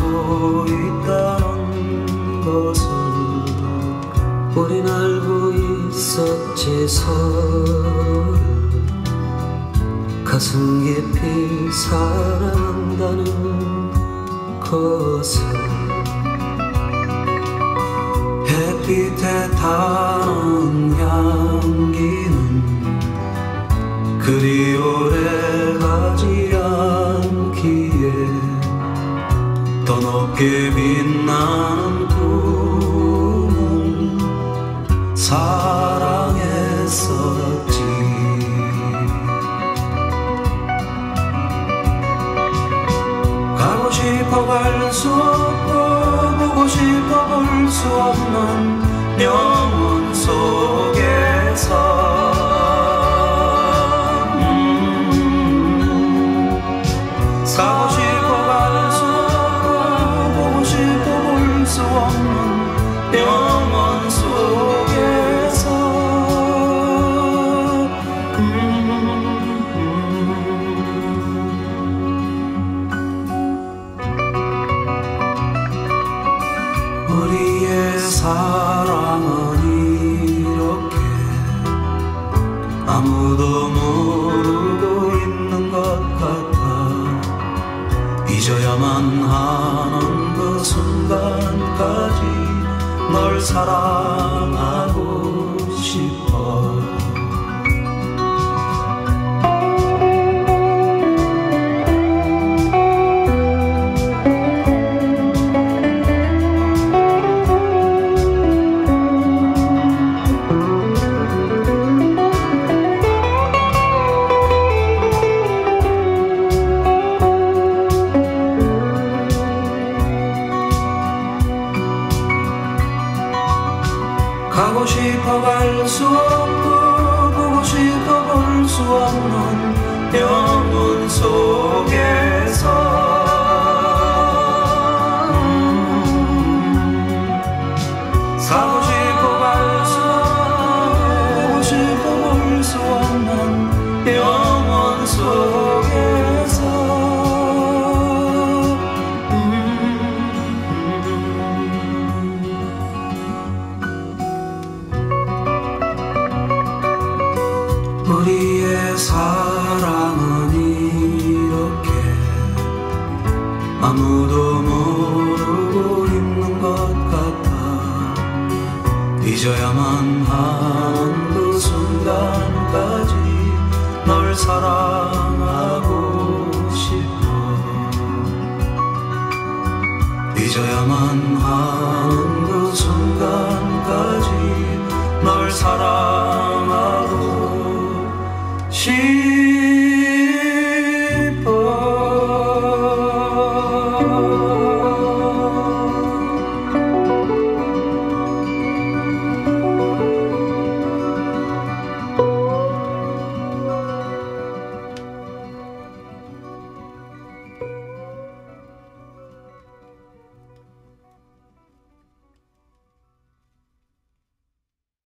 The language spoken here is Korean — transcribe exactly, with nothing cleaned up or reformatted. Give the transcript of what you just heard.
살고 있다는 것을 우린 알고 있었지. 서로를 가슴 깊이 사랑한다는 것을. 햇빛에 타는 향기는 그리 오래 가지 않기에 더 높게 빛나는 꿈을 사랑했었지. 가고 싶어 갈 수 없고 보고 싶어 볼 수 없는 영혼 속에서 음 가고 싶어 갈 수 없고 보고 싶어 볼 수 없는 영혼 속에서 우리의 사랑은 이렇게 아무도 모르고 있는 것 같아. 잊어야만 하는 그 순간까지 널 사랑하고 싶어. 가고 싶어 갈 수 없고 보고 싶어 볼 수 없는 영혼 속에서 음 가고 싶어 갈 수 없고 보고 싶어 볼 수 없는 영혼 속에서 우리의 사랑은 이렇게 아무도 모르고 있는 것 같아. 잊어야만 하는 그 순간까지 널 사랑하고 싶어. 잊어야만 하는 그 순간까지 널 사랑하고 싶어.